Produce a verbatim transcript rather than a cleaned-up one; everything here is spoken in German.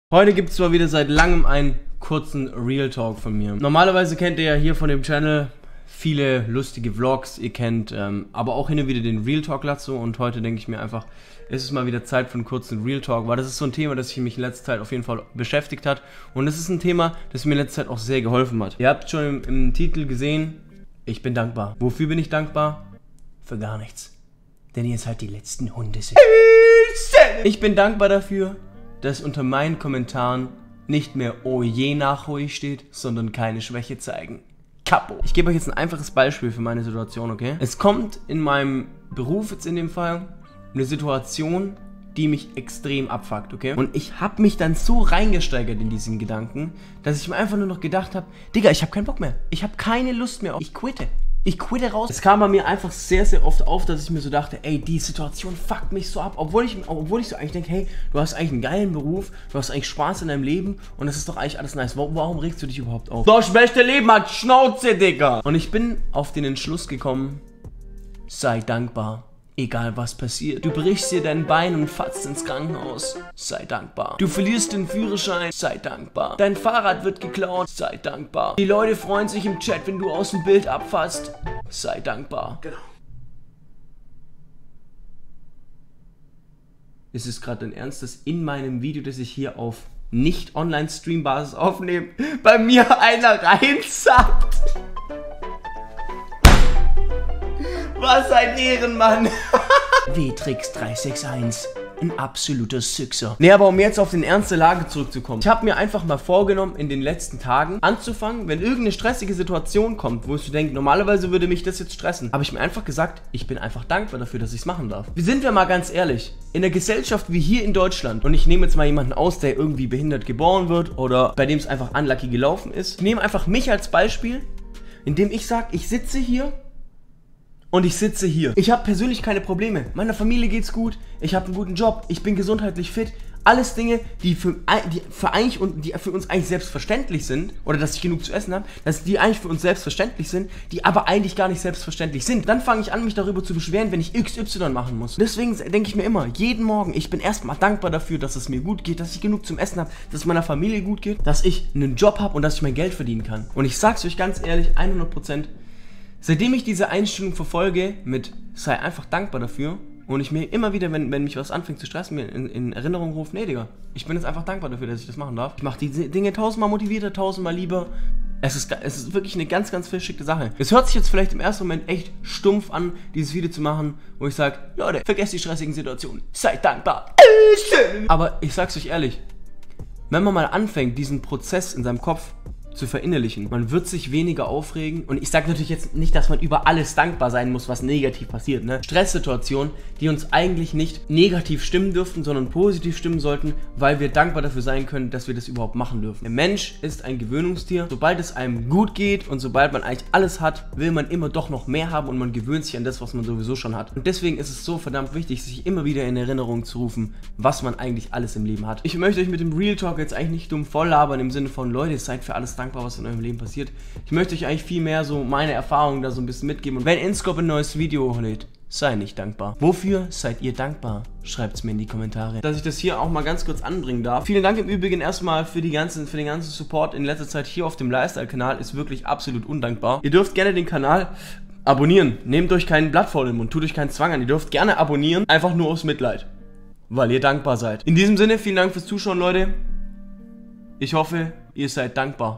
Heute gibt es mal wieder seit langem einen kurzen Real Talk von mir. Normalerweise kennt ihr ja hier von dem Channel viele lustige Vlogs, ihr kennt ähm, aber auch hin und wieder den Real Talk dazu, und heute denke ich mir einfach, ist es mal wieder Zeit für einen kurzen Real Talk, weil das ist so ein Thema, das sich mich in letzter Zeit auf jeden Fall beschäftigt hat, und es ist ein Thema, das mir in letzter Zeit auch sehr geholfen hat. Ihr habt schon im, im Titel gesehen, ich bin dankbar. Wofür bin ich dankbar? Für gar nichts. Denn ihr seid die letzten Hunde. Ich bin dankbar dafür, dass unter meinen Kommentaren nicht mehr oh je nachruhig steht, sondern keine Schwäche zeigen. Kapo. Ich gebe euch jetzt ein einfaches Beispiel für meine Situation, okay? Es kommt in meinem Beruf jetzt in dem Fall eine Situation, die mich extrem abfuckt, okay? Und ich habe mich dann so reingesteigert in diesen Gedanken, dass ich mir einfach nur noch gedacht habe, Digga, ich habe keinen Bock mehr. Ich habe keine Lust mehr. Ich quitte. Ich quitte raus. Es kam bei mir einfach sehr, sehr oft auf, dass ich mir so dachte, ey, die Situation fuckt mich so ab. Obwohl ich, obwohl ich so eigentlich denke, hey, du hast eigentlich einen geilen Beruf, du hast eigentlich Spaß in deinem Leben und das ist doch eigentlich alles nice. Warum, warum regst du dich überhaupt auf? Das beste Leben hat Schnauze, Digga. Und ich bin auf den Entschluss gekommen, sei dankbar. Egal was passiert. Du brichst dir dein Bein und fatzt ins Krankenhaus. Sei dankbar. Du verlierst den Führerschein. Sei dankbar. Dein Fahrrad wird geklaut. Sei dankbar. Die Leute freuen sich im Chat, wenn du aus dem Bild abfasst. Sei dankbar. Genau. Ist es gerade dein Ernst, dass in meinem Video, das ich hier auf nicht-Online-Stream-Basis aufnehme, bei mir einer reinsackt? Was ein Ehrenmann! W-Trix drei sechs eins. Ein absoluter Sixer. Nee, aber um jetzt auf den Ernst der Lage zurückzukommen. Ich habe mir einfach mal vorgenommen, in den letzten Tagen anzufangen, wenn irgendeine stressige Situation kommt, wo ich so denke, normalerweise würde mich das jetzt stressen, habe ich mir einfach gesagt, ich bin einfach dankbar dafür, dass ich es machen darf. Sind wir mal ganz ehrlich, in der Gesellschaft wie hier in Deutschland, und ich nehme jetzt mal jemanden aus, der irgendwie behindert geboren wird oder bei dem es einfach unlucky gelaufen ist. Ich nehme einfach mich als Beispiel, indem ich sage, ich sitze hier und ich sitze hier. Ich habe persönlich keine Probleme. Meiner Familie geht's gut. Ich habe einen guten Job. Ich bin gesundheitlich fit. Alles Dinge, die für, die für eigentlich und die für uns eigentlich selbstverständlich sind, oder dass ich genug zu essen habe, dass die eigentlich für uns selbstverständlich sind, die aber eigentlich gar nicht selbstverständlich sind. Dann fange ich an, mich darüber zu beschweren, wenn ich X Y machen muss. Deswegen denke ich mir immer, jeden Morgen, ich bin erstmal dankbar dafür, dass es mir gut geht, dass ich genug zum Essen habe, dass es meiner Familie gut geht, dass ich einen Job habe und dass ich mein Geld verdienen kann. Und ich sag's euch ganz ehrlich, hundert Prozent, seitdem ich diese Einstellung verfolge mit sei einfach dankbar dafür, und ich mir immer wieder, wenn, wenn mich was anfängt zu stressen, mir in, in Erinnerung rufe, nee Digga, ich bin jetzt einfach dankbar dafür, dass ich das machen darf. Ich mache die Dinge tausendmal motivierter, tausendmal lieber. Es ist, es ist wirklich eine ganz, ganz verschickte Sache. Es hört sich jetzt vielleicht im ersten Moment echt stumpf an, dieses Video zu machen, wo ich sage, Leute, vergesst die stressigen Situationen, seid dankbar. Aber ich sag's euch ehrlich, wenn man mal anfängt, diesen Prozess in seinem Kopf zu verinnerlichen, man wird sich weniger aufregen, und ich sage natürlich jetzt nicht, dass man über alles dankbar sein muss, was negativ passiert, ne? Stresssituationen, die uns eigentlich nicht negativ stimmen dürften, sondern positiv stimmen sollten, weil wir dankbar dafür sein können, dass wir das überhaupt machen dürfen. Der Mensch ist ein Gewöhnungstier. Sobald es einem gut geht und sobald man eigentlich alles hat, will man immer doch noch mehr haben, und man gewöhnt sich an das, was man sowieso schon hat. Und deswegen ist es so verdammt wichtig, sich immer wieder in Erinnerung zu rufen, was man eigentlich alles im Leben hat. Ich möchte euch mit dem Real Talk jetzt eigentlich nicht dumm voll labern im Sinne von, Leute, seid für alles dankbar, was in eurem Leben passiert. Ich möchte euch eigentlich viel mehr so meine Erfahrungen da so ein bisschen mitgeben. Und wenn Inscope ein neues Video hochlädt, sei nicht dankbar. Wofür seid ihr dankbar? Schreibt es mir in die Kommentare. Dass ich das hier auch mal ganz kurz anbringen darf. Vielen Dank im Übrigen erstmal für, die ganzen, für den ganzen Support in letzter Zeit hier auf dem Lifestyle-Kanal. Ist wirklich absolut undankbar. Ihr dürft gerne den Kanal abonnieren. Nehmt euch kein Blatt vor den Mund, tut euch keinen Zwang an. Ihr dürft gerne abonnieren, einfach nur aus Mitleid, weil ihr dankbar seid. In diesem Sinne, vielen Dank fürs Zuschauen, Leute. Ich hoffe, ihr seid dankbar.